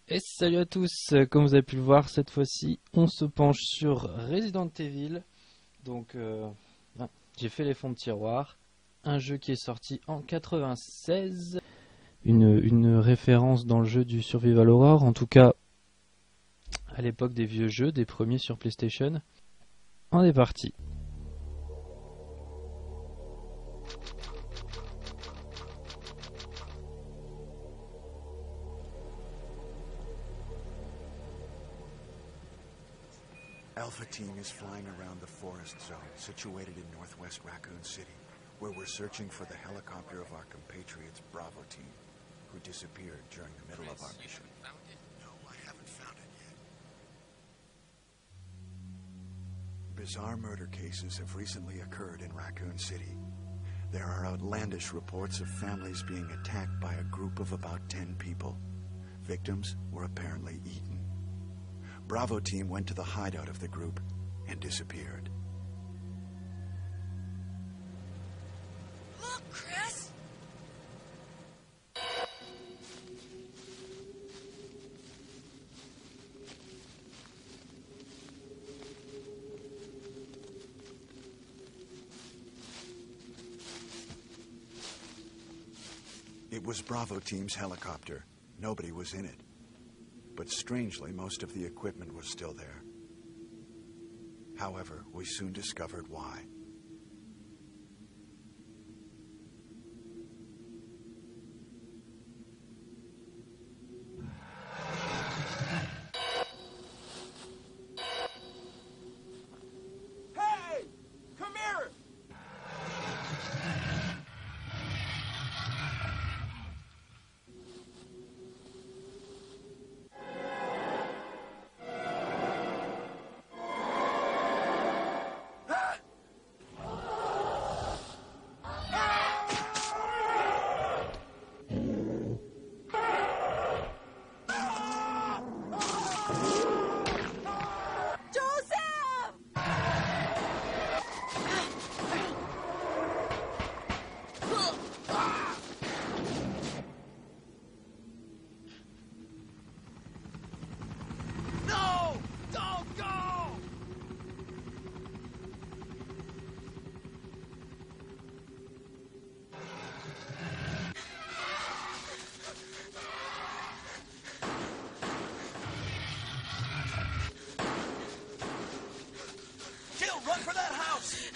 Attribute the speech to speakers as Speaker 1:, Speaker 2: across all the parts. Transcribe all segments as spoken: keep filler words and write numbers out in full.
Speaker 1: Et salut à tous, comme vous avez pu le voir, cette fois-ci, on se penche sur Resident Evil. Donc, euh, ah, j'ai fait les fonds de tiroir. Un jeu qui est sorti en quatre-vingt-seize. Une, une référence dans le jeu du Survival Horror, en tout cas à l'époque des vieux jeux, des premiers sur PlayStation. On est parti.
Speaker 2: Alpha Team is flying around the forest zone situated in northwest Raccoon City, where we're searching for the helicopter of our compatriots Bravo Team, who disappeared during the middle of our mission. No, I haven't found it yet. Bizarre murder cases have recently occurred in Raccoon City. There are outlandish reports of families being attacked by a group of about ten people. Victims were apparently eaten. Bravo Team went to the hideout of the group and disappeared.
Speaker 3: Look, Chris!
Speaker 2: It was Bravo Team's helicopter. Nobody was in it. But strangely, most of the equipment was still there. However, we soon discovered why.
Speaker 4: Hey! Come here!
Speaker 3: Joseph!
Speaker 4: No! Don't go! Jill, run for that house!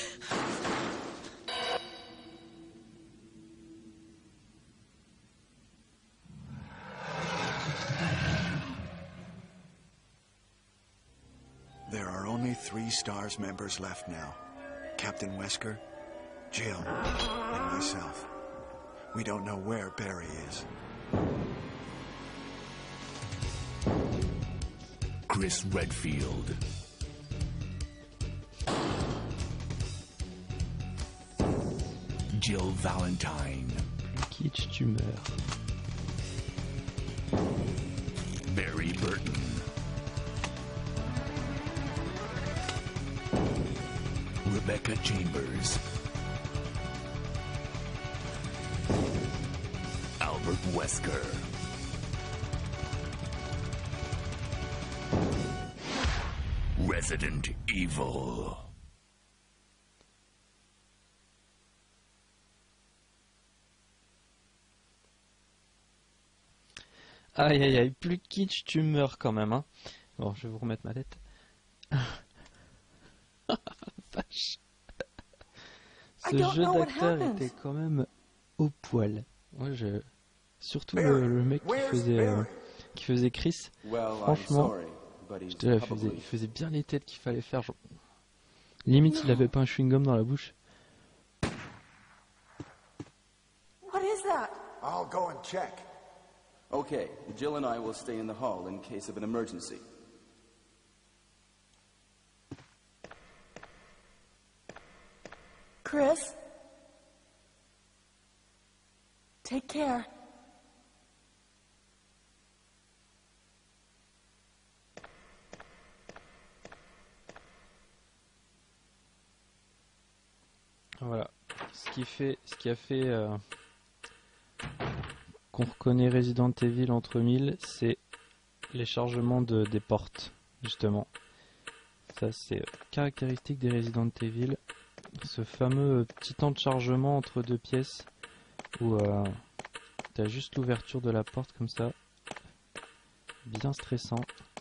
Speaker 2: There are only three STARS members left now. Captain Wesker, Jill, and myself. We don't know where Barry is.
Speaker 5: Chris Redfield. Jill Valentine.
Speaker 1: Kitsch, tu meurs.
Speaker 5: Barry Burton. Rebecca Chambers. Albert Wesker. Resident Evil.
Speaker 1: Aïe aïe aïe, plus kitsch, tu meurs quand même. Hein. Bon, je vais vous remettre ma tête. Vache. Ce jeu d'acteur était quand même au poil. Moi, je... Surtout le, le mec qui faisait, euh, qui faisait Chris. Franchement, j'étais là, il faisait, il faisait bien les têtes qu'il fallait faire. Genre... Limite, il avait pas un chewing-gum dans la bouche.
Speaker 3: What is that?
Speaker 2: I'll go and check.
Speaker 6: Okay, Jill and I will stay in the hall in case of an emergency.
Speaker 3: Chris? Take care.
Speaker 1: Voilà. Ce qui fait, ce qui a fait euh, qu'on reconnaît Resident Evil entre mille, c'est les chargements de, des portes, justement. Ça, c'est caractéristique des Resident Evil. Ce fameux petit temps de chargement entre deux pièces où euh, tu as juste l'ouverture de la porte comme ça. Bien stressant.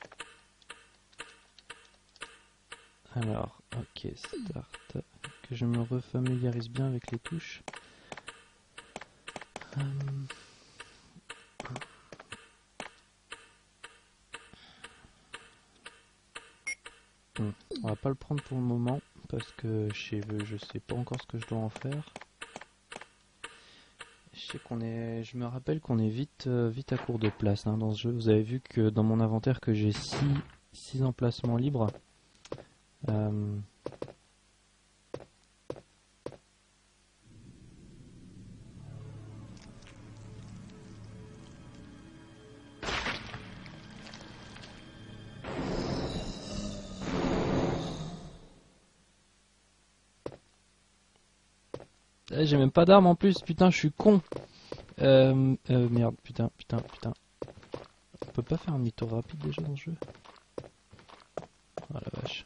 Speaker 1: Alors, ok, start. Que je me refamiliarise bien avec les touches. Hum. Hum. On va pas le prendre pour le moment parce que je sais, je sais pas encore ce que je dois en faire. Je sais qu'on est, je me rappelle qu'on est vite, euh, vite à court de place hein, dans ce jeu. Vous avez vu que dans mon inventaire que j'ai six emplacements libres. Euh... Ah, j'ai même pas d'arme en plus, putain, je suis con. Euh, euh, merde, putain, putain, putain. On peut pas faire un demi-tour rapide déjà dans le jeu? Oh la vache.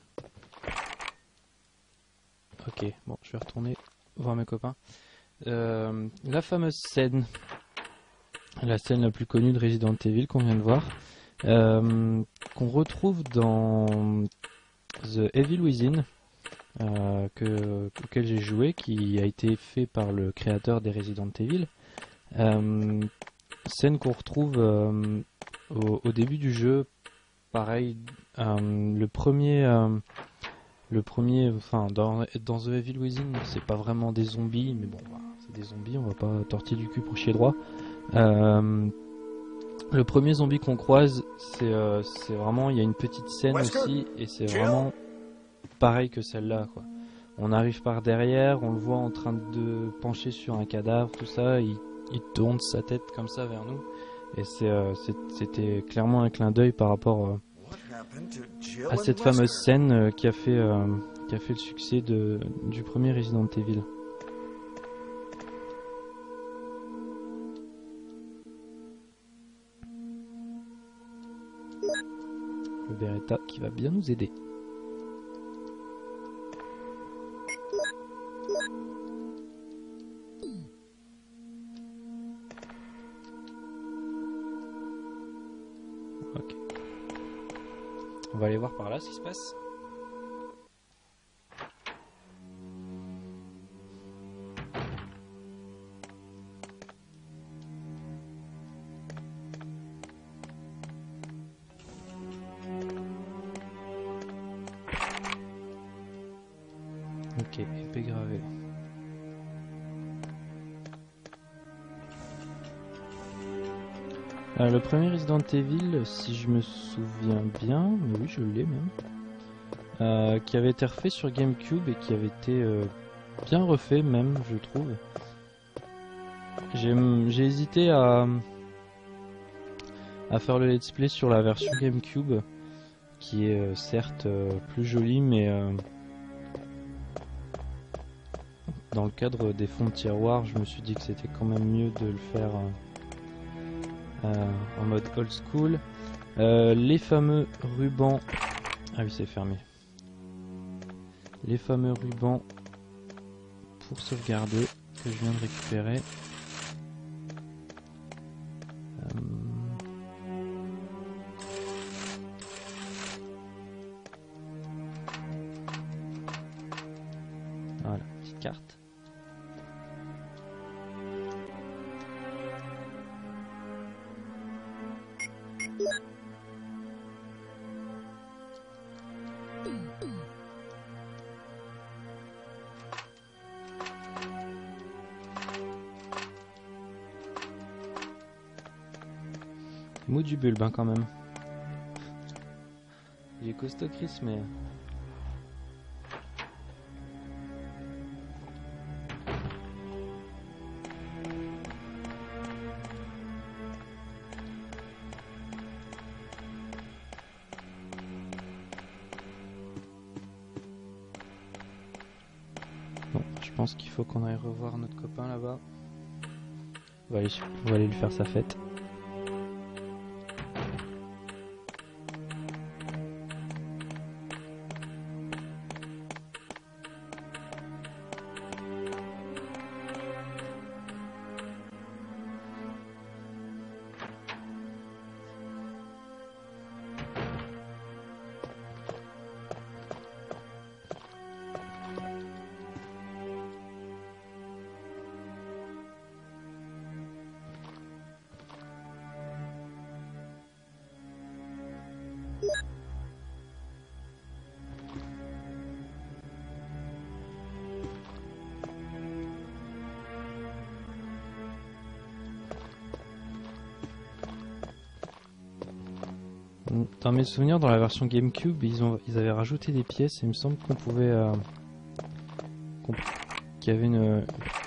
Speaker 1: Ok, bon, je vais retourner voir mes copains. Euh, la fameuse scène, la scène la plus connue de Resident Evil qu'on vient de voir, euh, qu'on retrouve dans The Evil Within, euh, que, auquel j'ai joué, qui a été fait par le créateur des Resident Evil. Euh, scène qu'on retrouve euh, au, au début du jeu, pareil, euh, le premier... Euh, Le premier, enfin, dans, dans The Evil Within, c'est pas vraiment des zombies, mais bon, c'est des zombies, on va pas tortiller du cul pour chier droit. Euh, le premier zombie qu'on croise, c'est euh, vraiment, il y a une petite scène
Speaker 2: Wesker,
Speaker 1: aussi, et c'est
Speaker 2: Jill.
Speaker 1: vraiment pareil que celle-là, quoi. On arrive par derrière, on le voit en train de pencher sur un cadavre, tout ça, il, il tourne sa tête comme ça vers nous, et c'était clairement un clin d'œil par rapport... Euh, à cette fameuse scène euh, qui a fait euh, qui a fait le succès de, du premier Resident Evil. Le Beretta qui va bien nous aider. Ok. On va aller voir par là ce qui se passe. Ok, épée gravée. Alors, le premier Resident Evil, si je me souviens bien, mais oui je l'ai même, euh, qui avait été refait sur GameCube et qui avait été euh, bien refait même, je trouve. J'ai hésité à, à faire le let's play sur la version GameCube, qui est euh, certes euh, plus jolie, mais euh, dans le cadre des fonds de tiroir, je me suis dit que c'était quand même mieux de le faire... Euh, Euh, en mode old school. Euh, les fameux rubans. Ah oui, c'est fermé. Les fameux rubans pour sauvegarder que je viens de récupérer. Euh... Voilà, petite carte. Mou du bulbe hein, quand même. Il est costaud Chris mais... Bon, je pense qu'il faut qu'on aille revoir notre copain là-bas. On va aller, on va aller lui faire sa fête. Dans mes souvenirs, dans la version GameCube, ils, ont, ils avaient rajouté des pièces et il me semble qu'on pouvait... Euh, qu'on- qu'il y avait une...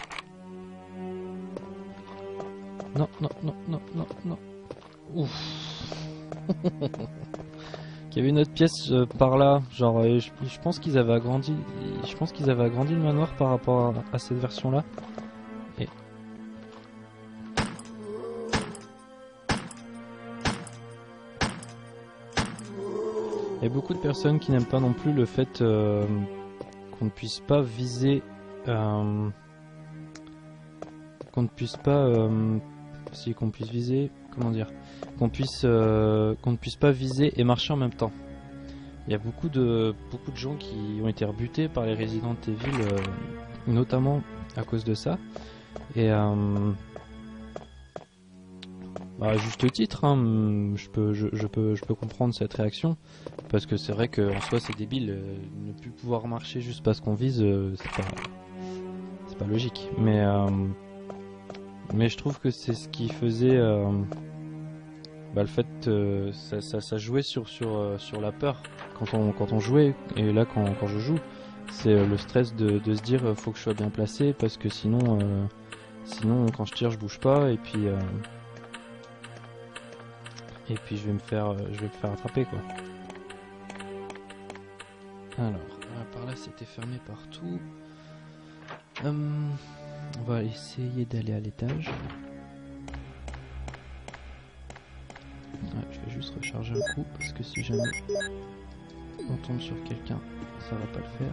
Speaker 1: Non, non, non, non, non, non. Ouf. Qu'il y avait une autre pièce euh, par là, genre euh, je, je pense qu'ils avaient agrandi, je pense qu'ils avaient agrandi le manoir par rapport à, à cette version-là. Et il y a beaucoup de personnes qui n'aiment pas non plus le fait euh, qu'on ne puisse pas viser, euh, qu'on ne puisse pas, euh, si qu'on puisse viser, comment dire, qu'on puisse, euh, qu'on ne puisse pas viser et marcher en même temps. Il y a beaucoup de, beaucoup de gens qui ont été rebutés par les Resident Evil, euh, notamment à cause de ça. Et euh, bah, à juste titre, hein, je peux, je, je peux, je peux comprendre cette réaction parce que c'est vrai qu'en soi c'est débile, euh, ne plus pouvoir marcher juste parce qu'on vise, euh, c'est pas, c'est pas logique. Mais euh, mais je trouve que c'est ce qui faisait euh, bah, le fait euh, ça, ça, ça jouait sur sur euh, sur la peur quand on quand on jouait, et là quand, quand je joue, c'est euh, le stress de, de se dire euh, faut que je sois bien placé parce que sinon euh, sinon quand je tire je bouge pas et puis euh, et puis je vais me faire euh, je vais me faire attraper quoi. Alors euh, par là c'était fermé partout. Hum, on va essayer d'aller à l'étage. Ouais, je vais juste recharger un coup parce que si jamais on tombe sur quelqu'un, ça va pas le faire.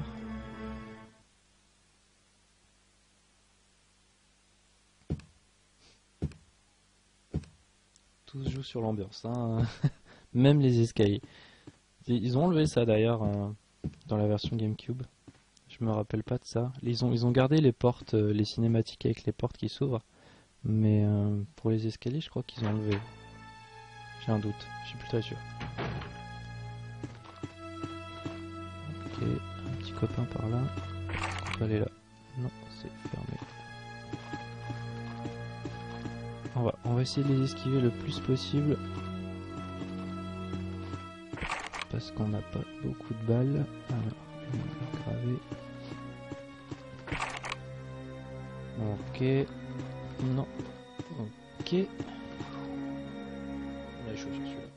Speaker 1: Tout se joue sur l'ambiance, hein. Même les escaliers. Ils ont enlevé ça d'ailleurs euh, dans la version GameCube. Je me rappelle pas de ça. Ils ont, ils ont gardé les portes, euh, les cinématiques avec les portes qui s'ouvrent. Mais euh, pour les escaliers, je crois qu'ils ont enlevé. J'ai un doute, je suis plus très sûr. Ok, un petit copain par là. On peut aller là. Non, c'est fermé. On va, on va essayer de les esquiver le plus possible. Parce qu'on n'a pas beaucoup de balles. Alors, on va graver. Ok. Non. Ok. On a les choses sur celui-là.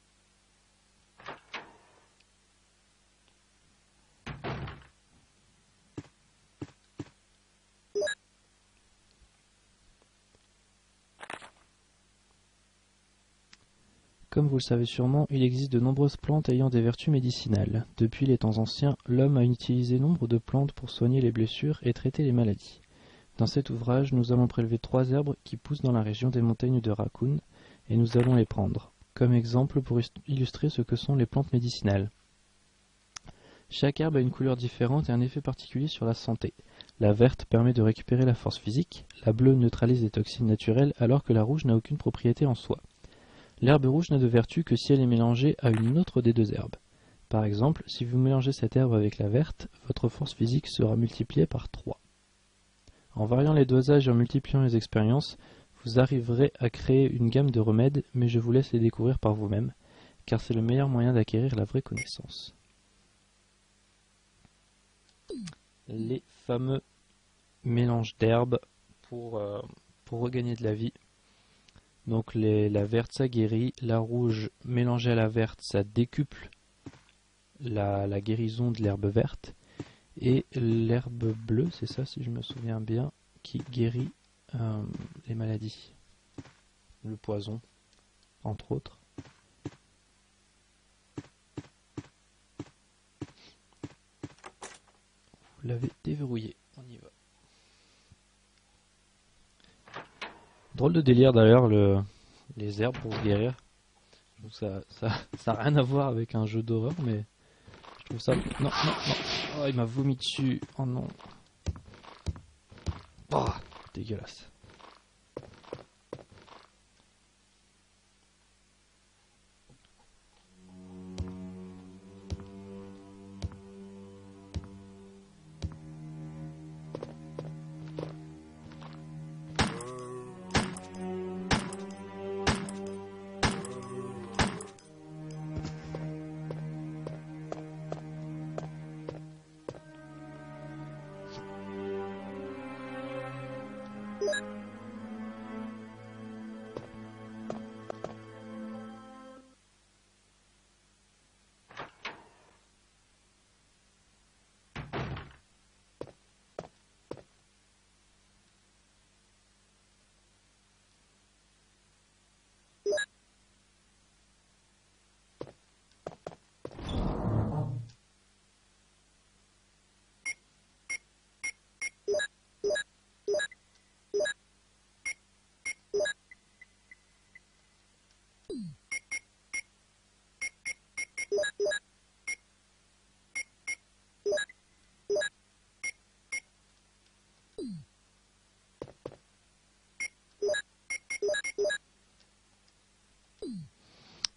Speaker 1: Comme vous le savez sûrement, il existe de nombreuses plantes ayant des vertus médicinales. Depuis les temps anciens, l'homme a utilisé nombre de plantes pour soigner les blessures et traiter les maladies. Dans cet ouvrage, nous allons prélever trois herbes qui poussent dans la région des montagnes de Raccoon, et nous allons les prendre comme exemple pour illustrer ce que sont les plantes médicinales. Chaque herbe a une couleur différente et un effet particulier sur la santé. La verte permet de récupérer la force physique, la bleue neutralise les toxines naturelles alors que la rouge n'a aucune propriété en soi. L'herbe rouge n'a de vertu que si elle est mélangée à une autre des deux herbes. Par exemple, si vous mélangez cette herbe avec la verte, votre force physique sera multipliée par trois. En variant les dosages et en multipliant les expériences, vous arriverez à créer une gamme de remèdes, mais je vous laisse les découvrir par vous-même, car c'est le meilleur moyen d'acquérir la vraie connaissance. Les fameux mélanges d'herbes pour, euh, pour regagner de la vie. Donc les, la verte ça guérit, la rouge mélangée à la verte ça décuple la, la guérison de l'herbe verte, et l'herbe bleue, c'est ça si je me souviens bien, qui guérit euh, les maladies, le poison entre autres. Vous l'avez déverrouillé, on y va. Drôle de délire d'ailleurs le, les herbes pour se guérir. Je trouve ça ça ça a rien à voir avec un jeu d'horreur, mais je trouve ça. Non non non. Oh, il m'a vomi dessus. Oh non. Oh, dégueulasse.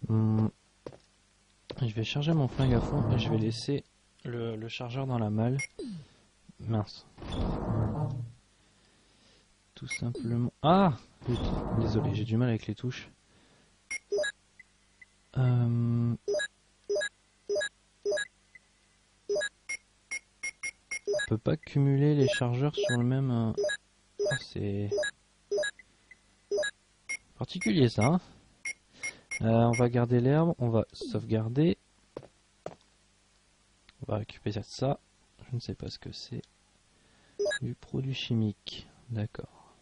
Speaker 1: Hum. Je vais charger mon flingue à fond et je vais laisser le, le chargeur dans la malle. Mince. Tout simplement... Ah! Désolé, j'ai du mal avec les touches. Euh... On peut pas cumuler les chargeurs sur le même... euh, Oh, c'est... particulier ça, hein. Euh, on va garder l'herbe, on va sauvegarder. On va récupérer ça. Je ne sais pas ce que c'est. Du produit chimique. D'accord.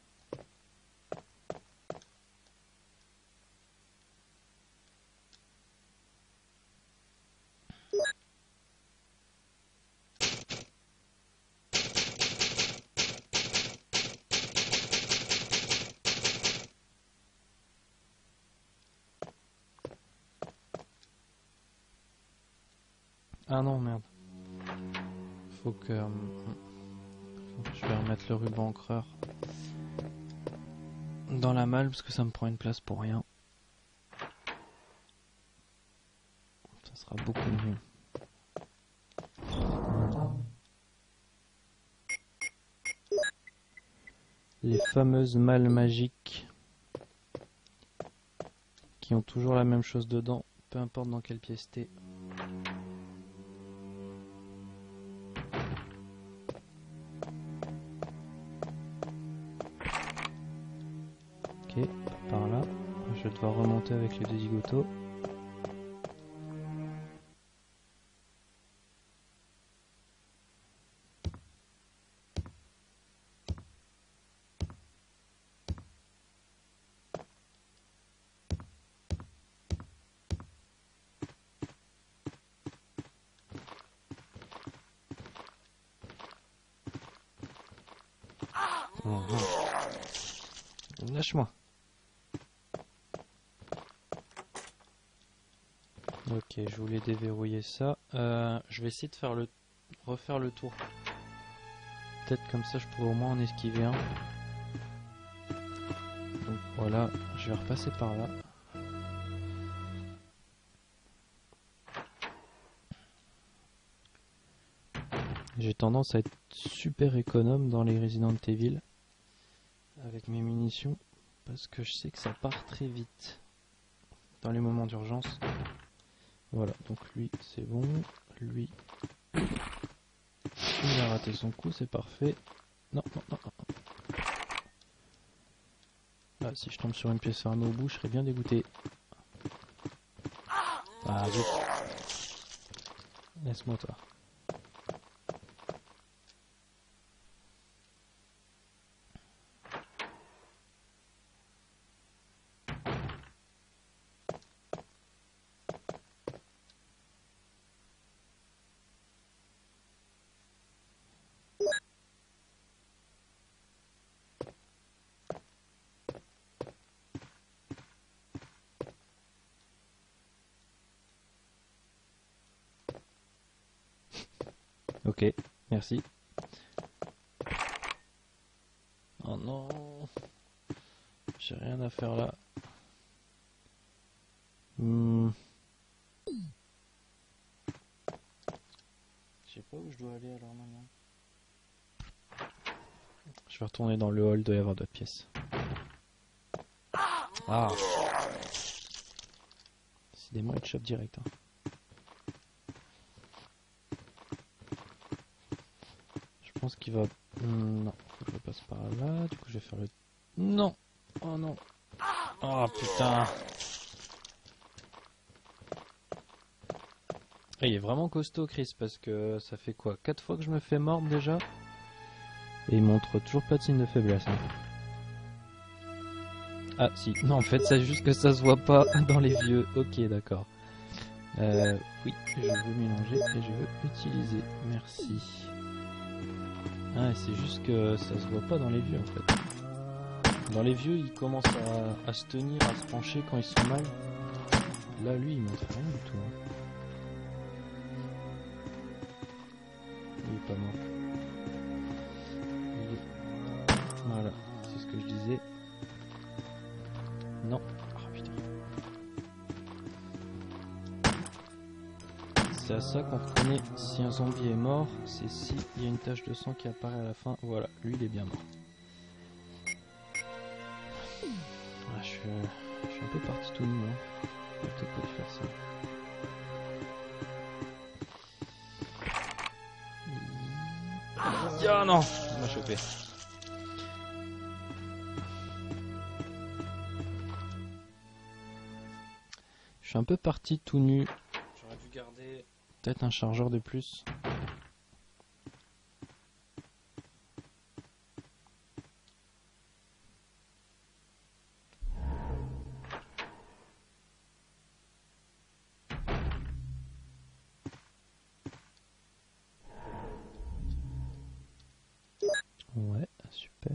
Speaker 1: Ah non, merde. Faut que... euh, faut que je vais remettre le ruban encreur dans la malle parce que ça me prend une place pour rien. Ça sera beaucoup mieux. Les fameuses malles magiques qui ont toujours la même chose dedans, peu importe dans quelle pièce t'es. Ok, par là. Je vais devoir remonter avec les deux zigotos. Mmh. Lâche-moi. Ok, je voulais déverrouiller ça. Euh, je vais essayer de faire le refaire le tour. Peut-être comme ça, je pourrais au moins en esquiver un. Donc voilà, je vais repasser par là. J'ai tendance à être super économe dans les Resident Evil avec mes munitions parce que je sais que ça part très vite dans les moments d'urgence. Voilà, donc lui c'est bon, lui il a raté son coup, c'est parfait. Non, non, non, non. Là, si je tombe sur une pièce fermée au bout, je serais bien dégoûté. Ah zut. Laisse-moi toi. Ok, merci. Oh non, j'ai rien à faire là. Hmm. Je sais pas où je dois aller alors maintenant. Je vais retourner dans le hall, il doit y avoir d'autres pièces. Ah. Décidément, il chope direct. Hein. Je pense qu'il va... Hmm, non, faut que je passe par là. Du coup, je vais faire le... Non. Oh non. Oh putain. Et il est vraiment costaud, Chris, parce que ça fait quoi, quatre fois que je me fais mordre déjà. Et il montre toujours pas de signe de faiblesse. Hein. Ah si, non en fait c'est juste que ça se voit pas dans les vieux. Ok, d'accord. Euh, oui, je veux mélanger et je veux utiliser. Merci. Ah, c'est juste que ça se voit pas dans les vieux en fait. Dans les vieux, ils commencent à, à se tenir, à se pencher quand ils sont mal. Là, lui, il montre rien du tout. Hein. Il est pas mort. Il est... Voilà, c'est ce que je disais. Non. Oh putain. c'est à ça qu'on reconnaît si un zombie est mort, c'est si il y a une tache de sang qui apparaît à la fin. Voilà, lui il est bien mort. Ah, je, suis, je suis un peu parti tout nu, hein. Je vais peut-être pas lui faire ça. Ah non, il m'a chopé. Je suis un peu parti tout nu. J'aurais dû garder peut-être un chargeur de plus. Ouais, super.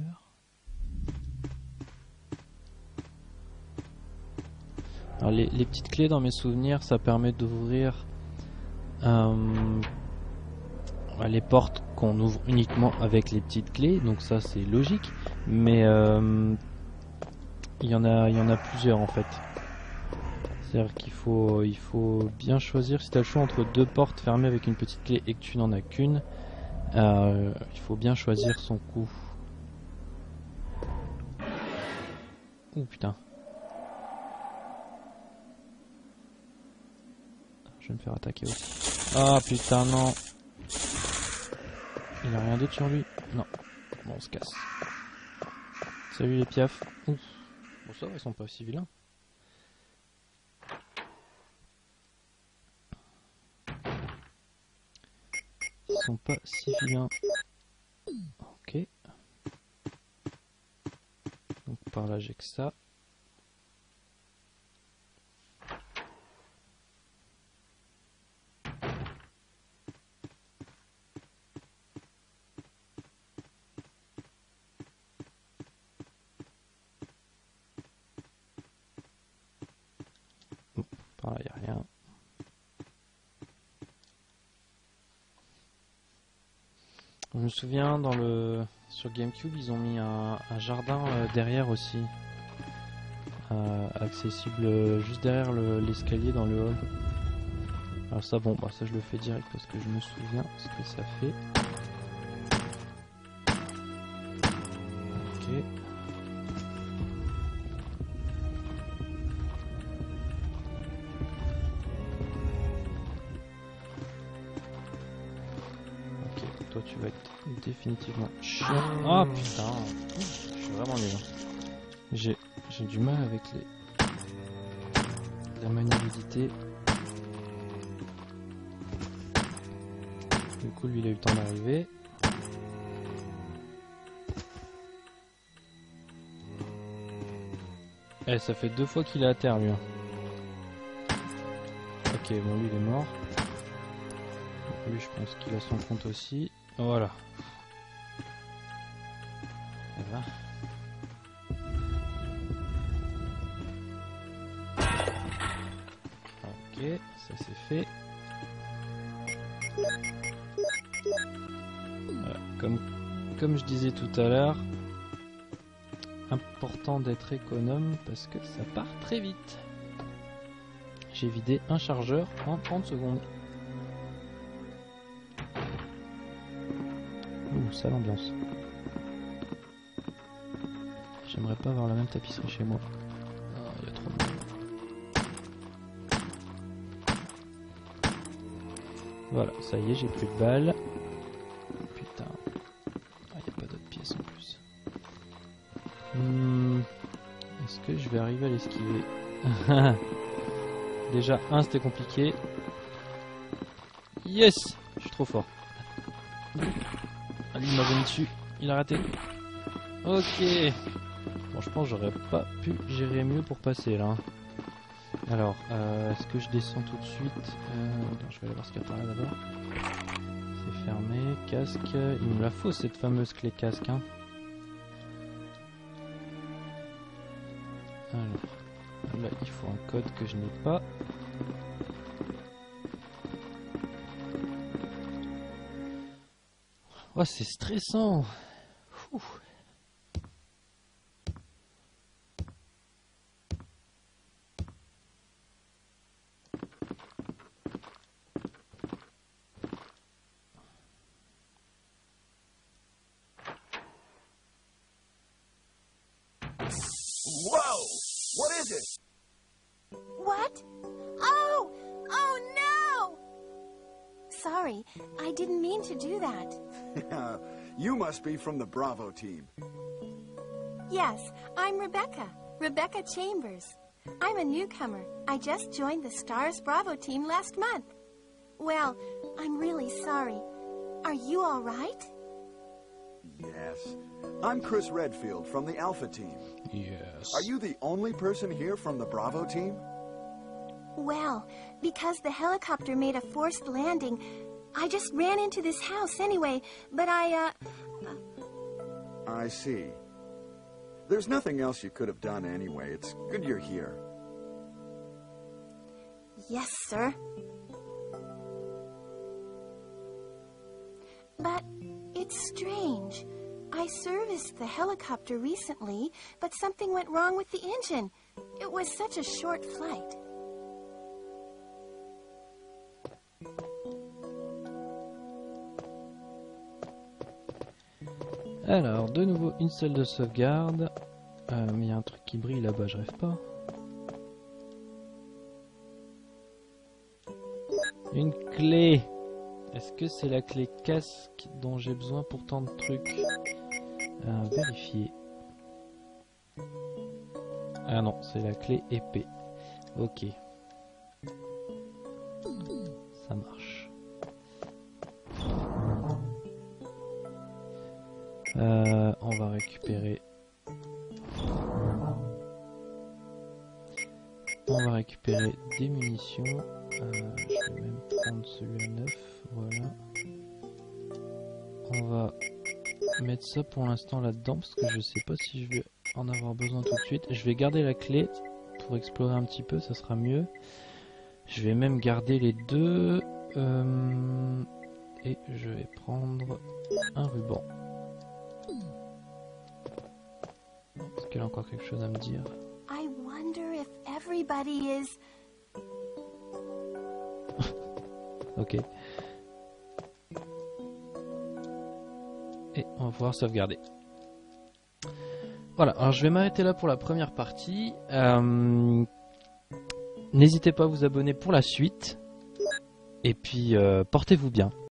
Speaker 1: Alors les, les petites clés dans mes souvenirs, ça permet d'ouvrir euh, les portes qu'on ouvre uniquement avec les petites clés, donc ça c'est logique, mais euh, il y en a, il y en a plusieurs en fait. C'est-à-dire qu'il faut, il faut bien choisir. Si tu as le choix entre deux portes fermées avec une petite clé et que tu n'en as qu'une, euh, il faut bien choisir son coup. Ouh putain. Je vais me faire attaquer aussi. Ah putain non. Il a rien d'autre sur lui? Non. Bon on se casse. Salut les piafs. Ouf. Bon ça va, ils sont pas si vilains. Ils sont pas si vilains. Ok. Donc par là j'ai que ça. Par là il n'y a rien. Je me souviens dans le sur GameCube ils ont mis un, un jardin euh, derrière aussi. Euh, accessible euh, juste derrière l'escalier dans le hall. Alors ça bon bah ça je le fais direct parce que je me souviens ce que ça fait. Ok. Ok, toi tu vas être définitivement chiant. Ah putain, je suis vraiment nul. J'ai j'ai du mal avec les la maniabilité. Du coup lui il a eu le temps d'arriver. Eh ça fait deux fois qu'il est à terre lui. Ok bon lui il est mort. Lui je pense qu'il a son compte aussi. Voilà. Ça va. Ok, ça c'est fait. Voilà, comme, comme je disais tout à l'heure, important d'être économe parce que ça part très vite. J'ai vidé un chargeur en trente secondes. Ouh, sale ambiance. J'aimerais pas avoir la même tapisserie chez moi. Ah, il y a trop de monde. Voilà, ça y est, j'ai plus de balles. Putain. Ah, il n'y a pas d'autres pièces en plus. Hmm. Est-ce que je vais arriver à l'esquiver? Déjà, un, c'était compliqué. Yes! Je suis trop fort. Ah, lui, il m'a venu dessus. Il a raté. Ok. Bon, je pense que j'aurais pas pu gérer mieux pour passer là. Alors, euh, est-ce que je descends tout de suite? euh, Attends, je vais aller voir ce qu'il y a par là d'abord. C'est fermé. Casque. Il me la faut cette fameuse clé casque. Hein. Alors, là, il faut un code que je n'ai pas. Oh, c'est stressant. Ouh.
Speaker 3: sorry. I didn't mean to do that.
Speaker 2: You must be from the Bravo team.
Speaker 3: Yes, I'm Rebecca. Rebecca Chambers. I'm a newcomer. I just joined the Stars Bravo team last month. Well, I'm really sorry. Are you all right?
Speaker 2: Yes. I'm Chris Redfield from the Alpha team.
Speaker 1: Yes.
Speaker 2: Are you the only person here from the Bravo team?
Speaker 3: Well, because the helicopter made a forced landing, I just ran into this house anyway, but I, uh...
Speaker 2: I see. There's nothing else you could have done anyway. It's good you're here.
Speaker 3: Yes, sir. But it's strange. I serviced the helicopter recently, but something went wrong with the engine. It was such a short flight.
Speaker 1: Alors, de nouveau, une salle de sauvegarde. Euh, mais il y a un truc qui brille là-bas, je rêve pas. Une clé. Est-ce que c'est la clé casque dont j'ai besoin pour tant de trucs? euh, Vérifier. Ah non, c'est la clé épée. Ok. Ça marche. Euh, on va récupérer. On va récupérer des munitions. Euh, je vais même prendre celui à neuf. Voilà. On va mettre ça pour l'instant là-dedans parce que je sais pas si je vais en avoir besoin tout de suite. Je vais garder la clé pour explorer un petit peu, ça sera mieux. Je vais même garder les deux. Euh, et je vais prendre un ruban. Est-ce qu'elle a encore quelque chose à me dire?
Speaker 3: I wonder if everybody is...
Speaker 1: Ok. Et on va pouvoir sauvegarder. Voilà, alors je vais m'arrêter là pour la première partie. Euh, N'hésitez pas à vous abonner pour la suite. Et puis, euh, portez-vous bien.